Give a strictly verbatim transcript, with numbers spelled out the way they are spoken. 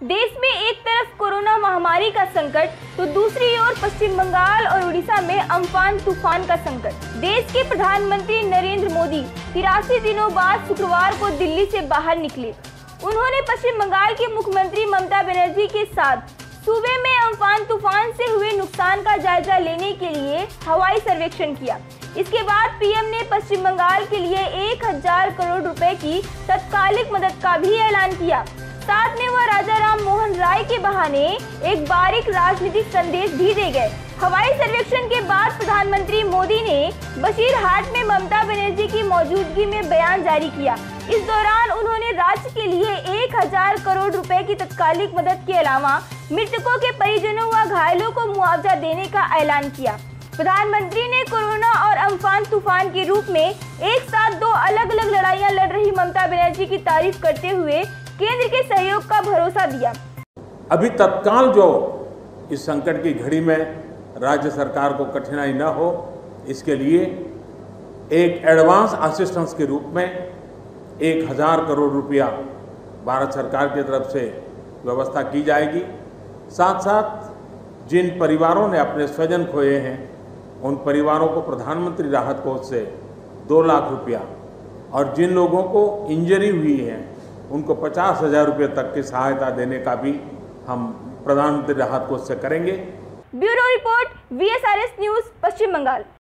देश में एक तरफ कोरोना महामारी का संकट तो दूसरी ओर पश्चिम बंगाल और उड़ीसा में अम्फान तूफान का संकट। देश के प्रधानमंत्री नरेंद्र मोदी तिरासी दिनों बाद शुक्रवार को दिल्ली से बाहर निकले। उन्होंने पश्चिम बंगाल के मुख्यमंत्री ममता बनर्जी के साथ सूबे में अम्फान तूफान से हुए नुकसान का जायजा लेने के लिए हवाई सर्वेक्षण किया। इसके बाद पीएम ने पश्चिम बंगाल के लिए एक हजार करोड़ रुपए की तत्कालिक मदद का भी ऐलान किया। साथ में वह राजा राम मोहन राय के बहाने एक बारीक राजनीतिक संदेश भी दे गए। हवाई सर्वेक्षण के बाद प्रधानमंत्री मोदी ने बशीरहाट में ममता बनर्जी की मौजूदगी में बयान जारी किया। इस दौरान उन्होंने राज्य के लिए एक हजार करोड़ रुपए की तत्कालिक मदद के अलावा मृतकों के परिजनों व घायलों को मुआवजा देने का ऐलान किया। प्रधानमंत्री ने कोरोना और अम्फान तूफान के रूप में एक साथ दो अलग अलग लड़ाइयां लड़ रही ममता बनर्जी की तारीफ करते हुए केंद्र के सहयोग का भरोसा दिया। अभी तत्काल जो इस संकट की घड़ी में राज्य सरकार को कठिनाई न हो, इसके लिए एक एडवांस असिस्टेंस के रूप में एक हजार करोड़ रुपया भारत सरकार की तरफ से व्यवस्था की जाएगी। साथ साथ जिन परिवारों ने अपने स्वजन खोए हैं, उन परिवारों को प्रधानमंत्री राहत कोष से दो लाख रुपया और जिन लोगों को इंजरी हुई है उनको पचास हजार रुपये तक की सहायता देने का भी हम प्रधानमंत्री राहत कोष से करेंगे। Bureau report, V S R S news, Paschim Bengal.